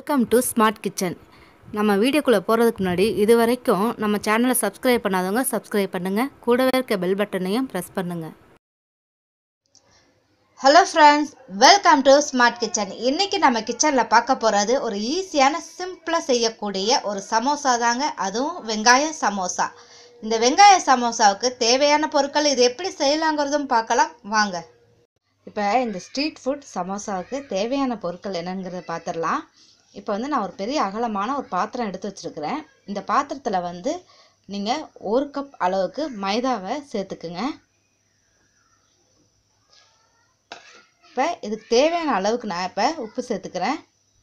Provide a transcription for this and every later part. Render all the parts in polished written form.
Welcome to smart kitchen. நம்ம வீடியோக்குள்ளே போகிறதுக்கு முன்னாடி இது வரைக்கும் நம்ம சேனலை சப்ஸ்கிரைப் பண்ணாதவங்க சப்ஸ்கிரைப் பண்ணுங்கள். கூடவே இருக்க பெல் பட்டனையும் ப்ரெஸ் பண்ணுங்கள். Hello friends, welcome to smart kitchen. இன்றைக்கி நம்ம கிச்சனில் பார்க்க போகிறது ஒரு ஈஸியான சிம்பிளாக செய்யக்கூடிய ஒரு சமோசா தாங்க. அதுவும் வெங்காய சமோசா. இந்த வெங்காய சமோசாவுக்கு தேவையான பொருட்கள் இது எப்படி செய்யலாங்கிறதும் பார்க்கலாம் வாங்க. இப்போ இந்த ஸ்ட்ரீட் ஃபுட் சமோசாவுக்கு தேவையான பொருட்கள் என்னங்கிறத பார்த்துடலாம். இப்போ நான் ஒரு பெரிய அகலமான ஒரு பாத்திரம் எடுத்து வச்சுருக்கிறேன். இந்த பாத்திரத்தில் நீங்கள் 1 கப் அளவுக்கு மைதாவை சேர்த்துக்குங்க. இப்போ இதுக்கு தேவையான அளவுக்கு நான் இப்போ உப்பு சேர்த்துக்கிறேன்.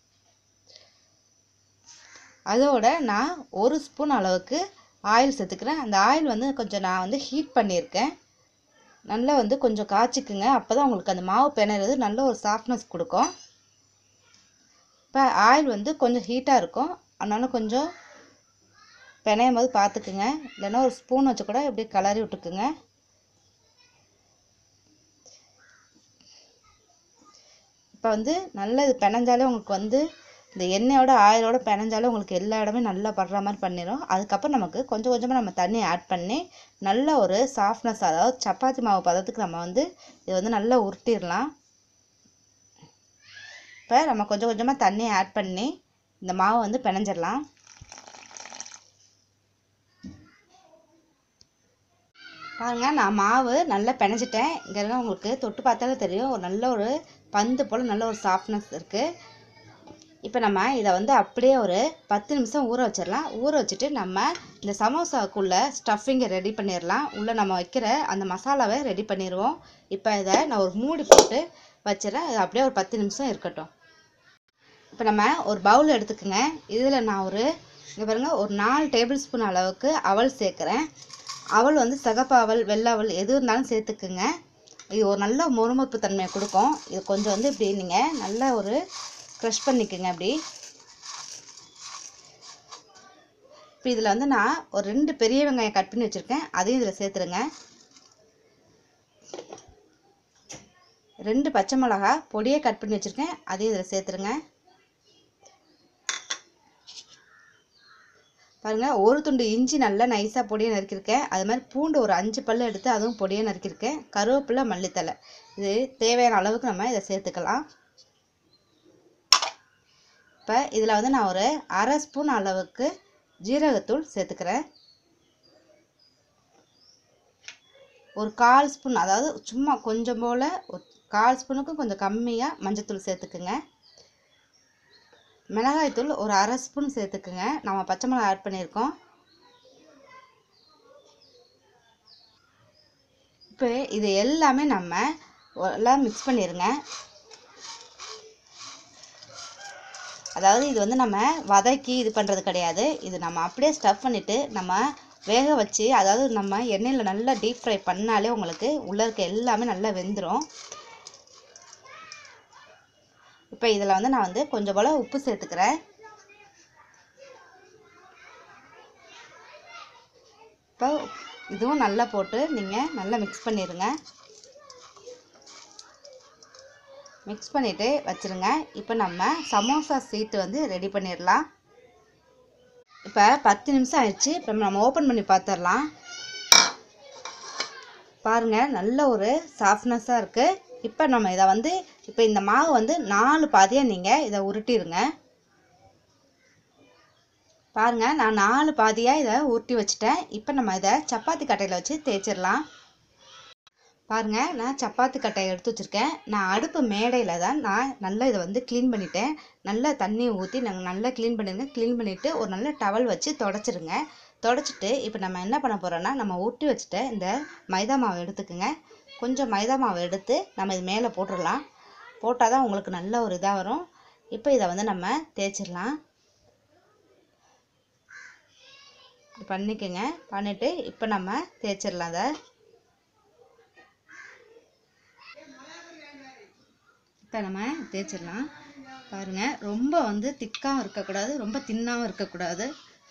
அதோட நான் 1 ஸ்பூன் அளவுக்கு ஆயில் சேர்த்துக்கிறேன். அந்த ஆயில் கொஞ்சம் நான் ஹீட் பண்ணியிருக்கேன். நல்லா கொஞ்சம் காய்ச்சிக்குங்க. அப்போ தான் உங்களுக்கு அந்த மாவு பிணையிறது நல்ல ஒரு சாஃப்ட்னஸ் கொடுக்கும். இப்போ ஆயில் கொஞ்சம் ஹீட்டாக இருக்கும், அதனால கொஞ்சம் பிணையும் போது பார்த்துக்குங்க. இல்லைன்னா ஒரு ஸ்பூன் வச்சு கூட இப்படி கலரி விட்டுக்குங்க. இப்போ நல்லா இது பிணைஞ்சாலே உங்களுக்கு இந்த எண்ணெயோட ஆயிலோட பிணைஞ்சாலே உங்களுக்கு எல்லா இடமே நல்லா படுற மாதிரி பண்ணிடும். அதுக்கப்புறம் நமக்கு கொஞ்சம் கொஞ்சமாக நம்ம தண்ணி ஆட் பண்ணி நல்ல ஒரு சாஃப்ட்னஸ், அதாவது சப்பாத்தி மாவு பதத்துக்கு நம்ம இது நல்லா உருட்டிடலாம். இப்போ நம்ம கொஞ்சம் கொஞ்சமாக தண்ணி ஆட் பண்ணி இந்த மாவை பிணைஞ்சிடலாம். பாருங்கள், நான் மாவு நல்லா பிணைஞ்சிட்டேன். இங்கே உங்களுக்கு தொட்டு பார்த்தாலே தெரியும், ஒரு நல்ல ஒரு பந்து போல் நல்ல ஒரு சாஃப்ட்னஸ் இருக்குது. இப்போ நம்ம இதை அப்படியே ஒரு 10 நிமிஷம் ஊற வச்சிடலாம். ஊற வச்சுட்டு நம்ம இந்த சமோசாவுக்குள்ளே ஸ்டஃபிங்கை ரெடி பண்ணிடலாம். உள்ளே நம்ம வைக்கிற அந்த மசாலாவை ரெடி பண்ணிடுவோம். இப்போ இதை நான் ஒரு மூடி போட்டு வச்சிடறேன். இது அப்படியே ஒரு 10 நிமிஷம் இருக்கட்டும். இப்போ நம்ம ஒரு பவுல் எடுத்துக்கோங்க. இதில் நான் இங்கே பாருங்கள், ஒரு 4 டேபிள் ஸ்பூன் அளவுக்கு அவல் சேர்க்குறேன். அவல் சிகப்பு அவல், வெள்ளை அவல் எது இருந்தாலும் சேர்த்துக்குங்க. இது ஒரு நல்ல மொறுமொறுப்பு தன்மையை கொடுக்கும். இது கொஞ்சம் இப்படி நீங்கள் நல்லா ஒரு க்ரஷ் பண்ணிக்கோங்க அப்படி. இப்போ இதில் நான் ஒரு 2 பெரிய வெங்காயம் கட் பண்ணி வச்சுருக்கேன், அதையும் இதில் சேர்த்துருங்க. 2 பச்சை மிளகா பொடியை கட் பண்ணி வச்சுருக்கேன், அதையும் இதில் சேர்த்துருங்க. பாருங்கள், ஒரு துண்டு இஞ்சி நல்லா நைஸாக பொடியை நறுக்கியிருக்கேன். அது மாதிரி பூண்டு ஒரு 5 பல் எடுத்து அதுவும் பொடியை நறுக்கியிருக்கேன். கருவேப்பிலை, மல்லித்தலை, இது தேவையான அளவுக்கு நம்ம இதை சேர்த்துக்கலாம். இப்போ இதில் நான் ஒரு 1/2 ஸ்பூன் அளவுக்கு ஜீரகத்தூள் சேர்த்துக்கிறேன். ஒரு 1/4 ஸ்பூன், அதாவது சும்மா கொஞ்சம் போல், ஒரு 1/4 ஸ்பூனுக்கும் கொஞ்சம் கம்மியாக மஞ்சத்தூள் சேர்த்துக்குங்க. மிளகாய்த்தூள் ஒரு 1/2 ஸ்பூன் சேர்த்துக்குங்க. நம்ம பச்சை மிளகாய் ஆட் பண்ணியிருக்கோம். இப்போ இது எல்லாமே நம்ம எல்லாம் மிக்ஸ் பண்ணிடுங்க. அதாவது இது நம்ம வதக்கி இது பண்ணுறது கிடையாது. இது நம்ம அப்படியே ஸ்டஃப் பண்ணிவிட்டு நம்ம வேக வச்சு, அதாவது நம்ம எண்ணெயில் நல்லா டீப் ஃப்ரை பண்ணாலே உங்களுக்கு உள்ளே இருக்க எல்லாமே நல்லா வெந்துடும். இப்போ இதில் நான் கொஞ்சம் போல் உப்பு சேர்த்துக்கிறேன். இப்போ இதுவும் நல்லா போட்டு நீங்கள் நல்லா மிக்ஸ் பண்ணிடுங்க. மிக்ஸ் பண்ணிவிட்டு வச்சுருங்க. இப்போ நம்ம சமோசா சீட்டு ரெடி பண்ணிடலாம். இப்போ 10 நிமிஷம் ஆயிடுச்சு. இப்போ நம்ம ஓப்பன் பண்ணி பார்த்துடலாம். பாருங்கள், நல்ல ஒரு சாஃப்ட்னஸாக இருக்குது. இப்போ நம்ம இதை இப்போ இந்த மாவு 4 பாதியாக நீங்கள் இதை உருட்டிடுங்க. பாருங்கள், நான் 4 பாதியாக இதை உருட்டி வச்சுட்டேன். இப்போ நம்ம இதை சப்பாத்தி கட்டையில் வச்சு தேய்ச்சிடலாம். பாருங்கள், நான் சப்பாத்தி கட்டையை எடுத்து வச்சுருக்கேன். நான் அடுப்பு மேடையில் தான் நான் நல்லா இதை க்ளீன் பண்ணிட்டேன். நல்லா தண்ணி ஊற்றி நாங்கள் நல்லா க்ளீன் பண்ணிடுங்க. க்ளீன் பண்ணிவிட்டு ஒரு நல்ல டவல் வச்சு தொடச்சிருங்க. தொடச்சிட்டு இப்போ நம்ம என்ன பண்ண போகிறோன்னா, நம்ம ஊட்டி வச்சுட்ட இந்த மைதா மாவை எடுத்துக்குங்க. கொஞ்சம் மைதா மாவை எடுத்து நம்ம இது மேலே போட்டுடலாம். போட்டால் தான் உங்களுக்கு நல்ல ஒரு இதாக வரும். இப்போ இதை நம்ம தேய்ச்சிடலாம். பண்ணிக்கோங்க. பண்ணிவிட்டு இப்போ நம்ம தேய்ச்சிடலாம். அதை இப்போ நம்ம தேய்ச்சிடலாம். பாருங்கள், ரொம்ப திக்காகவும் இருக்கக்கூடாது, ரொம்ப தின்னாகவும் இருக்கக்கூடாது.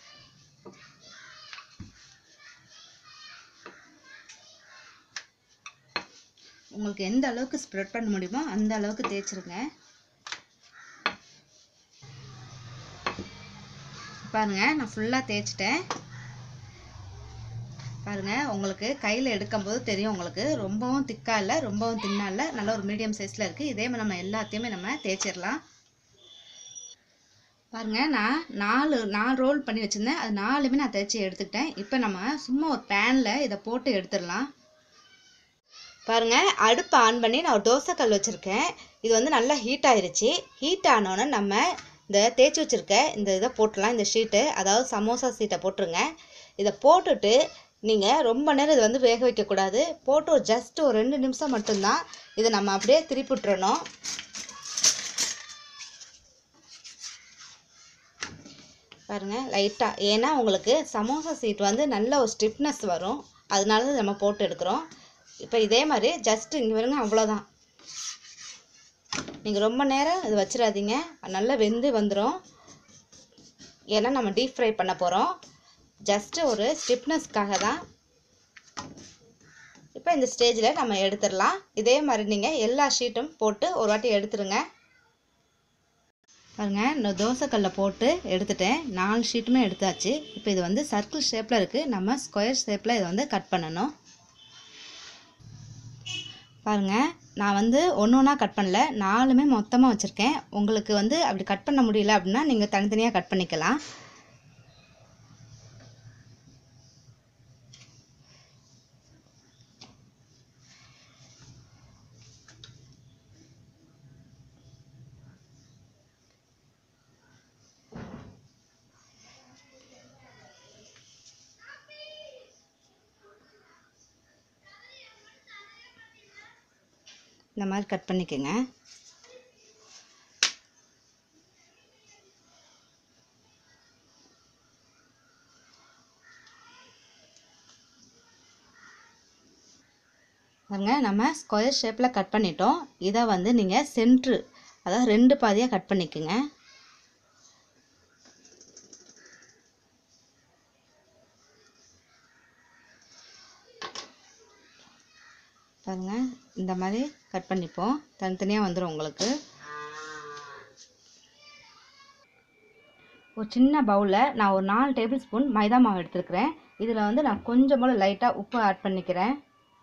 உங்களுக்கு எந்த அளவுக்கு ஸ்ப்ரெட் பண்ண முடியுமோ அந்த அளவுக்கு தேய்ச்சிருங்க. பாருங்கள் நான் ஃபுல்லாக தேய்ச்சிட்டேன். பாருங்கள் உங்களுக்கு கையில் எடுக்கும்போது தெரியும், உங்களுக்கு ரொம்பவும் திக்காக இல்லை ரொம்பவும் தின்னாக இல்லை, நல்ல ஒரு மீடியம் சைஸில் இருக்குது. இதே மாதிரி நம்ம எல்லாத்தையுமே நம்ம தேய்ச்சிடலாம். பாருங்கள் நான் நாலு ரோல் பண்ணி வச்சுருந்தேன், அது 4மே நான் தேய்ச்சி எடுத்துக்கிட்டேன். இப்போ நம்ம சும்மா ஒரு பேனில் இதை போட்டு எடுத்துடலாம். பாருங்கள் அடுப்பை ஆன் பண்ணி நான் ஒரு தோசைக்கல் வச்சுருக்கேன். இது வந்து நல்லா ஹீட் ஆயிடுச்சு. ஹீட் ஆனோன்னு நம்ம இந்த தேய்ச்சி வச்சுருக்க இந்த இதை போட்டுடலாம். இந்த ஷீட்டு, அதாவது சமோசா ஷீட்டை போட்டுருங்க. இதை போட்டுட்டு நீங்கள் ரொம்ப நேரம் இதை வந்து வேக வைக்கக்கூடாது. போட்டு ஒரு ஜஸ்ட் ஒரு 2 நிமிஷம் மட்டும்தான் இதை நம்ம அப்படியே திருப்பி விட்டுறணும். பாருங்கள் லைட்டாக, ஏன்னா உங்களுக்கு சமோசா ஷீட் வந்து நல்ல ஒரு ஸ்டிஃப்னஸ் வரும், அதனால நம்ம போட்டு எடுக்கிறோம். இப்போ இதே மாதிரி ஜஸ்ட்டு இங்கே வருங்க, அவ்வளோதான். நீங்கள் ரொம்ப நேரம் இது வச்சிடாதீங்க, நல்லா வெந்து வந்துடும். ஏன்னா நம்ம டீப் ஃப்ரை பண்ண போகிறோம். ஜஸ்ட்டு ஒரு ஸ்டிஃப்னஸ்க்காக தான். இப்போ இந்த ஸ்டேஜில் நம்ம எடுத்துடலாம். இதே மாதிரி நீங்கள் எல்லா ஷீட்டும் போட்டு ஒரு வாட்டி எடுத்துருங்க. பாருங்கள் இந்த தோசைக்கல்ல போட்டு எடுத்துட்டேன். 4 ஷீட்டுமே எடுத்தாச்சு. இப்போ இது வந்து சர்க்கிள் ஷேப்பில் இருக்குது, நம்ம ஸ்கொயர் ஷேப்பில் இதை வந்து கட் பண்ணணும். பாருங்கள் நான் வந்து ஒன்று ஒன்றா கட் பண்ணல, 4மே மொத்தமாக வச்சுருக்கேன். உங்களுக்கு வந்து அப்படி கட் பண்ண முடியல அப்படின்னா நீங்கள் தனித்தனியாக கட் பண்ணிக்கலாம். இந்த மாதிரி கட் பண்ணிக்கோங்க. பாருங்க நம்ம ஸ்கொயர் ஷேப்பில் கட் பண்ணிட்டோம். இதை வந்து நீங்கள் சென்ட்ரு, அதாவது 2 பாதியாக கட் பண்ணிக்கோங்க. பாருங்கள் இந்த மாதிரி கட் பண்ணிப்போம், தனித்தனியாக வந்துடும் உங்களுக்கு. ஒரு சின்ன பவுலில் நான் ஒரு 4 டேபிள் ஸ்பூன் மைதா மாவு எடுத்துருக்கிறேன். இதில் வந்து நான் கொஞ்சம் போல் லைட்டாக உப்பு ஆட் பண்ணிக்கிறேன்.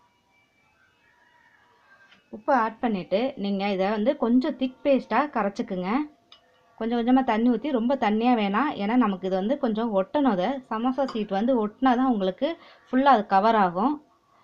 உப்பு ஆட் பண்ணிவிட்டு நீங்கள் இதை வந்து கொஞ்சம் திக் பேஸ்ட்டாக கரைச்சிக்குங்க. கொஞ்சம் கொஞ்சமாக தண்ணி ஊற்றி, ரொம்ப தண்ணியாக வேணாம், ஏன்னா நமக்கு இது வந்து கொஞ்சம் ஒட்டணும். அதை சமோசா ஷீட் வந்து ஒட்டினா தான் உங்களுக்கு ஃபுல்லாக அது கவர் ஆகும்.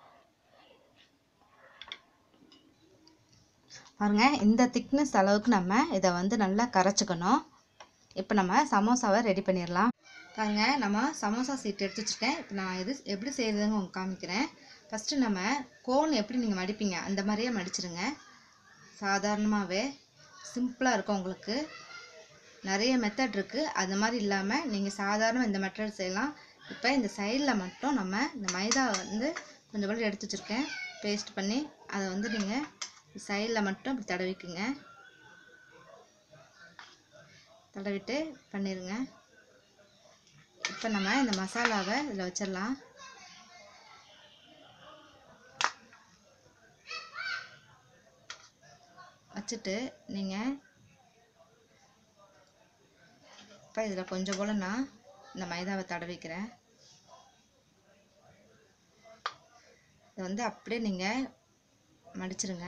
பாருங்கள் இந்த திக்னஸ் அளவுக்கு நம்ம இதை வந்து நல்லா கரைச்சிக்கணும். இப்போ நம்ம சமோசாவை ரெடி பண்ணிடலாம். பாருங்கள் நம்ம சமோசா ஷீட் எடுத்து வச்சுருக்கேன். இப்போ நான் இது எப்படி செய்கிறதுன்னு உங்களுக்கு காமிக்கிறேன். ஃபஸ்ட்டு நம்ம கோன் எப்படி நீங்கள் மடிப்பீங்க அந்த மாதிரியே மடிச்சிருங்க. சாதாரணமாகவே சிம்பிளாக இருக்கும். உங்களுக்கு நிறைய மெத்தட் இருக்குது, அந்த மாதிரி இல்லாமல் நீங்கள் சாதாரண இந்த மெத்தட் செய்யலாம். இப்போ இந்த சைடில் மட்டும் நம்ம இந்த மைதா வந்து கொஞ்சம் கூட எடுத்து வச்சுருக்கேன், பேஸ்ட் பண்ணி அதை வந்து நீங்கள் சைடில் மட்டும் இப்படி தடவிக்குங்க. தடவிட்டு பண்ணிடுங்க. இப்போ நம்ம இந்த மசாலாவை இதில் வச்சிடலாம். வச்சுட்டு நீங்கள் இப்போ இதில் கொஞ்சம் போல் நான் இந்த மைதாவை தடவிக்கிறேன். இதை வந்து அப்படியே நீங்கள் மடிச்சிருங்க.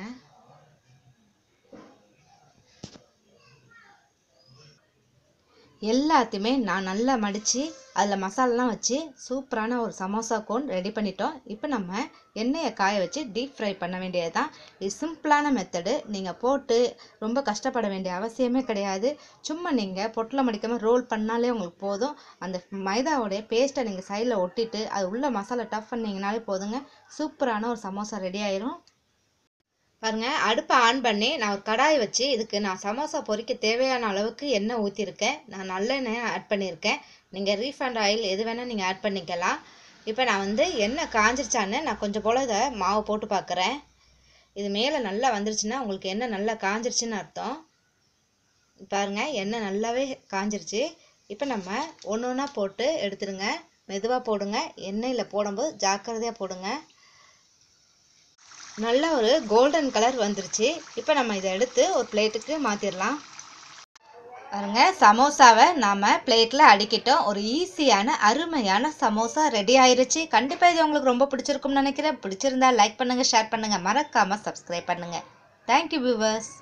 எல்லாத்தையுமே நான் நல்லா மடித்து அதில் மசாலாலாம் வச்சு சூப்பரான ஒரு சமோசா கோன் ரெடி பண்ணிட்டோம். இப்போ நம்ம எண்ணெயை காய வச்சு டீப் ஃப்ரை பண்ண வேண்டியது தான். இது சிம்பிளான மெத்தடு. நீங்கள் போட்டு ரொம்ப கஷ்டப்பட வேண்டிய அவசியமே கிடையாது. சும்மா நீங்கள் பொட்டில் மடிக்காமல் ரோல் பண்ணாலே உங்களுக்கு போதும். அந்த மைதாவோடைய பேஸ்ட்டை நீங்கள் சைடில் ஒட்டிட்டு அது உள்ள மசாலா டஃப் பண்ணிங்கனாலே போதுங்க, சூப்பரான ஒரு சமோசா ரெடி ஆயிரும். பாருங்கள் அடுப்பை ஆன் பண்ணி நான் ஒரு கடாய் வச்சு இதுக்கு நான் சமோசா பொரிக்க தேவையான அளவுக்கு எண்ணெய் ஊற்றிருக்கேன். நான் நல்லெண்ணெய் ஆட் பண்ணியிருக்கேன். நீங்கள் ரீஃபண்ட் ஆயில் எது வேணால் நீங்கள் ஆட் பண்ணிக்கலாம். இப்போ நான் வந்து எண்ணெய் காஞ்சிருச்சான்னு நான் கொஞ்சம் போல் இதை மாவு போட்டு பார்க்குறேன். இது மேலே நல்லா வந்துருச்சுன்னா உங்களுக்கு எண்ணெய் நல்லா காஞ்சிருச்சுன்னு அர்த்தம். பாருங்கள் எண்ணெய் நல்லாவே காஞ்சிருச்சு. இப்போ நம்ம ஒன்று ஒன்றா போட்டு எடுத்துடுங்க. மெதுவாக போடுங்க, எண்ணெயில் போடும்போது ஜாக்கிரதையாக போடுங்க. நல்ல ஒரு கோல்டன் கலர் வந்துருச்சு. இப்போ நம்ம இதை எடுத்து ஒரு பிளேட்டுக்கு மாற்றிடலாம். பாருங்க, சமோசாவை நாம் பிளேட்டில் அடுக்கிட்டோம். ஒரு ஈஸியான அருமையான சமோசா ரெடி ஆயிருச்சு. கண்டிப்பாக இது உங்களுக்கு ரொம்ப பிடிச்சிருக்கும்னு நினைக்கிறேன். பிடிச்சிருந்தா லைக் பண்ணுங்கள், ஷேர் பண்ணுங்கள், மறக்காமல் சப்ஸ்கிரைப் பண்ணுங்கள். Thank you viewers.